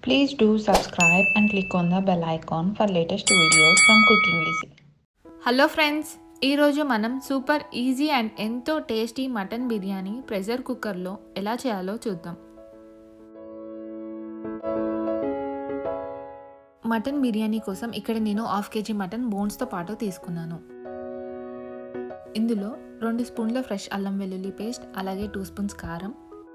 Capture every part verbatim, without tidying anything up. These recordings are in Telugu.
Please do subscribe and click on the bell icon for latest videos from Cooking Easy. Hello friends, ఈరోజు మనం సూపర్ ఈజీ అండ్ ఎంతో టేస్టీ మటన్ బిర్యానీ ప్రెషర్ కుక్కర్లో ఎలా చేయాలో చూద్దాం. మటన్ బిర్యానీ కోసం ఇక్కడ నేను హాఫ్ కేజీ మటన్ బోన్స్తో పాటు తీసుకున్నాను. ఇందులో రెండు స్పూన్ల ఫ్రెష్ అల్లం వెల్లుల్లి పేస్ట్, అలాగే టూ స్పూన్స్ కారం,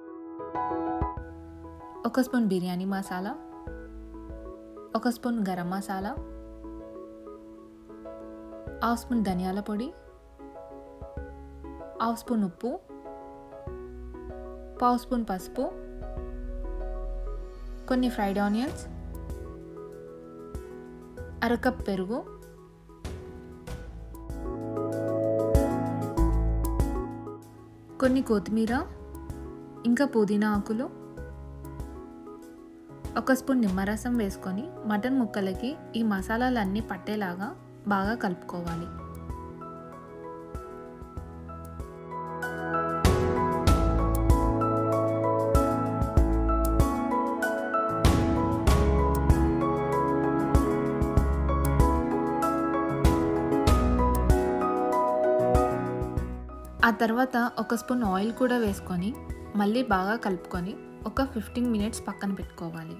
ఒక స్పూన్ బిర్యానీ మసాలా, ఒక spoon garam masala, half spoon ధనియాల పొడి, హాఫ్ స్పూన్ ఉప్పు, పావు స్పూన్ పసుపు, కొన్ని ఫ్రైడ్ ఆనియన్స్, అరకప్ పెరుగు, కొన్ని కొత్తిమీర, ఇంకా పుదీనా ఆకులు, ఒక స్పూన్ నిమ్మరసం వేసుకొని మటన్ ముక్కలకి ఈ మసాలాలన్నీ పట్టేలాగా బాగా కలుపుకోవాలి. ఆ తర్వాత ఒక స్పూన్ ఆయిల్ కూడా వేసుకొని మళ్ళీ బాగా కలుపుకొని ఒక ఫిఫ్టీన్ మినిట్స్ పక్కన పెట్టుకోవాలి.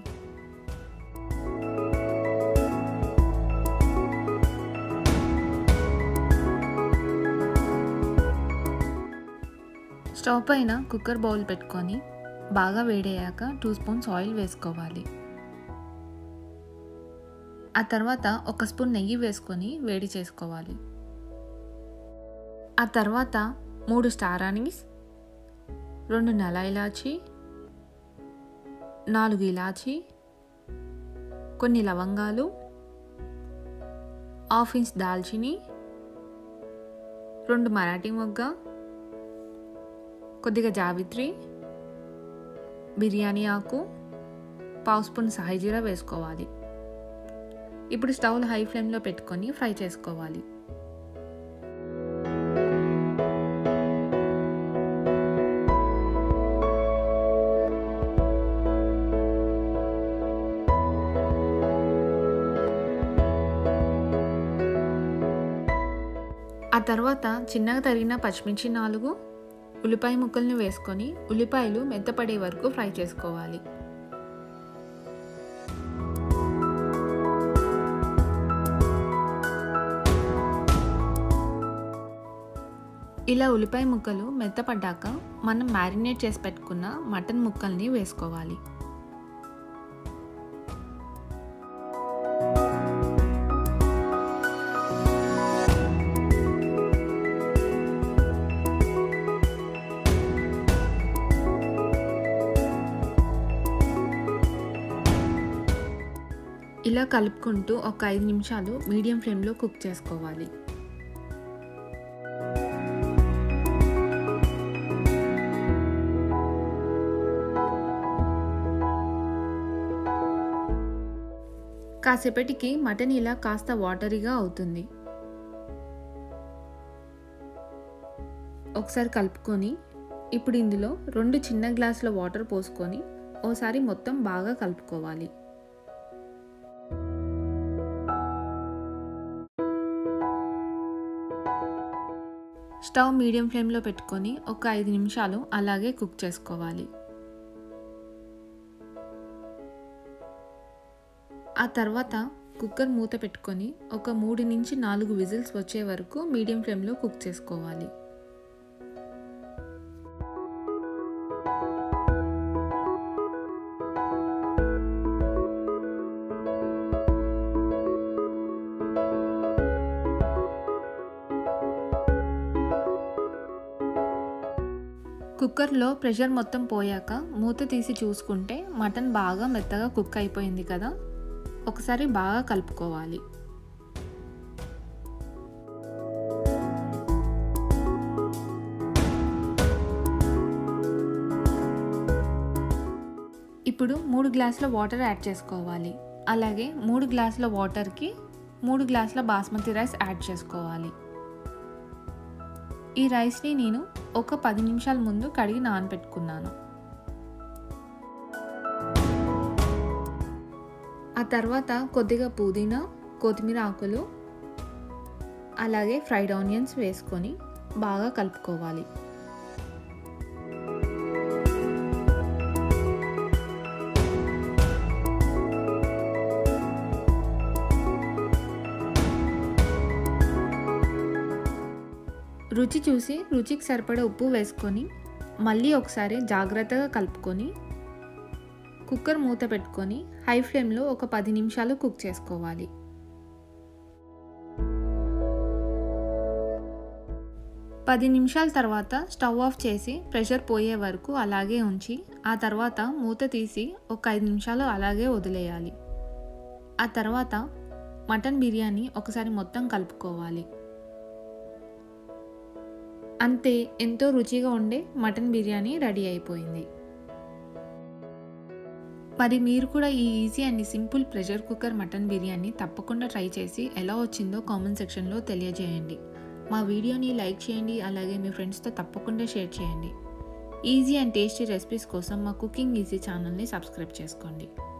స్టవ్ పైన కుక్కర్ బౌల్ పెట్టుకొని బాగా వేడయ్యాక టూ స్పూన్స్ ఆయిల్ వేసుకోవాలి. ఆ తర్వాత ఒక స్పూన్ నెయ్యి వేసుకొని వేడి చేసుకోవాలి. ఆ తర్వాత మూడు స్టార్ అనీస్, రెండు నల్ల ఇలాచి, నాలుగు ఇలాచి, కొన్ని లవంగాలు, హాఫ్ ఇంచ్ దాల్చిని, రెండు మరాఠీ మొగ్గ, కొద్దిగా జావిత్రి, బిర్యానీ ఆకు, పావు స్పూన్ సాయిజీరా వేసుకోవాలి. ఇప్పుడు స్టవ్ హై ఫ్లేమ్లో పెట్టుకొని ఫ్రై చేసుకోవాలి. ఆ తర్వాత చిన్నగా తరిగిన పచ్చిమిర్చి నాలుగు, ఉల్లిపాయ ముక్కల్ని వేసుకొని ఉల్లిపాయలు మెత్తపడే వరకు ఫ్రై చేసుకోవాలి. ఇలా ఉల్లిపాయ ముక్కలు మెత్తపడ్డాక మనం మ్యారినేట్ చేసి పెట్టుకున్న మటన్ ముక్కల్ని వేసుకోవాలి. ఇలా కలుపుకుంటూ ఒక ఐదు నిమిషాలు మీడియం ఫ్లేమ్లో కుక్ చేసుకోవాలి. కాసేపటికి మటన్ ఇలా కాస్త వాటరీగా అవుతుంది. ఒకసారి కలుపుకొని ఇప్పుడు ఇందులో రెండు చిన్న గ్లాసుల వాటర్ పోసుకొని ఓసారి మొత్తం బాగా కలుపుకోవాలి. స్టవ్ మీడియం ఫ్లేమ్లో పెట్టుకొని ఒక ఐదు నిమిషాలు అలాగే కుక్ చేసుకోవాలి. ఆ తర్వాత కుక్కర్ మూత పెట్టుకొని ఒక మూడు నుంచి నాలుగు విజిల్స్ వచ్చే వరకు మీడియం ఫ్లేమ్లో కుక్ చేసుకోవాలి. కుక్కర్లో ప్రెషర్ మొత్తం పోయాక మూత తీసి చూసుకుంటే మటన్ బాగా మెత్తగా కుక్ అయిపోయింది కదా. ఒకసారి బాగా కలుపుకోవాలి. ఇప్పుడు మూడు గ్లాసుల వాటర్ యాడ్ చేసుకోవాలి. అలాగే మూడు గ్లాసుల వాటర్కి మూడు గ్లాసుల బాస్మతి రైస్ యాడ్ చేసుకోవాలి. ఈ రైస్ని నేను ఒక పది నిమిషాల ముందు కడిగి నానబెట్టుకున్నాను. ఆ తర్వాత కొద్దిగా పుదీనా, కొత్తిమీర ఆకులు, అలాగే ఫ్రైడ్ ఆనియన్స్ వేసుకొని బాగా కలుపుకోవాలి. రుచి చూసి రుచికి సరిపడా ఉప్పు వేసుకొని మళ్ళీ ఒకసారి జాగ్రత్తగా కలుపుకొని కుక్కర్ మూత పెట్టుకొని హై ఫ్లేమ్లో ఒక పది నిమిషాలు కుక్ చేసుకోవాలి. పది నిమిషాల తర్వాత స్టవ్ ఆఫ్ చేసి ప్రెషర్ పోయే వరకు అలాగే ఉంచి ఆ తర్వాత మూత తీసి ఒక ఐదు నిమిషాలు అలాగే వదిలేయాలి. ఆ తర్వాత మటన్ బిర్యానీ ఒకసారి మొత్తం కలుపుకోవాలి. అంతే, ఎంతో రుచిగా ఉండే మటన్ బిర్యానీ రెడీ అయిపోయింది. మరి మీరు కూడా ఈ easy and simple pressure cooker mutton biryani తప్పకుండా ట్రై చేసి ఎలా వచ్చిందో కామెంట్ సెక్షన్లో తెలియజేయండి. మా వీడియోని లైక్ చేయండి, అలాగే మీ ఫ్రెండ్స్తో తప్పకుండా షేర్ చేయండి. ఈజీ అండ్ టేస్టీ రెసిపీస్ కోసం మా కుకింగ్ ఈజీ ఛానల్ని సబ్స్క్రైబ్ చేసుకోండి.